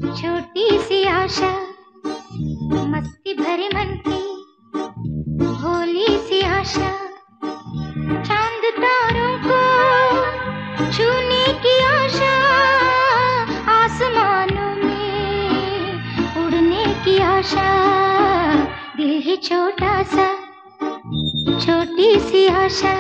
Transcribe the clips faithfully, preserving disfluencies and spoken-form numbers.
छोटी सी आशा, मस्ती भरे मन की भोली सी आशा, चांद तारों को छूने की आशा, आसमानों में उड़ने की आशा। दिल ही छोटा सा, छोटी सी आशा।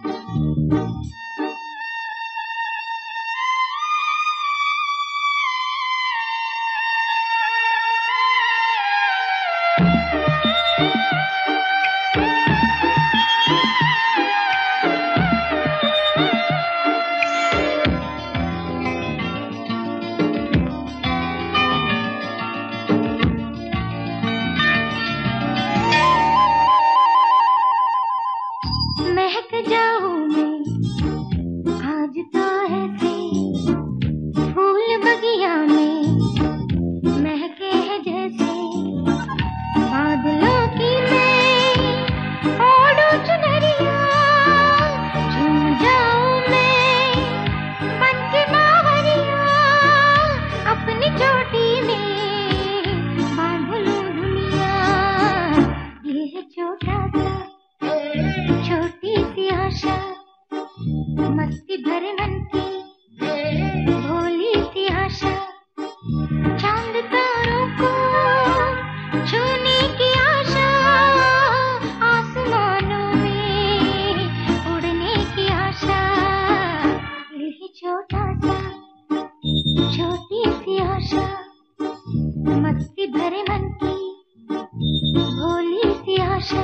महक जाऊं मैं आज तो ऐसे, फूल बगिया में महके हैं जैसे, बादलों की मैं ओढ़ूं चुनरिया, झूम जाऊं मैं बन के बावरिया, अपनी चोटी में बांध लूं दुनिया। ये है छोटा सा, छोटी सी आशा, मस्ती भरे मन की भोली सी आशा, चांद तारों को छूने की आशा, आसमानों में उड़ने की आशा। यही छोटा सा, छोटी सी आशा, मस्ती भरे मन की भोली सी आशा।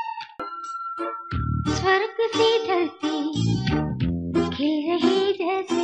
स्वर्ग सी धरती खिल रही जैसे,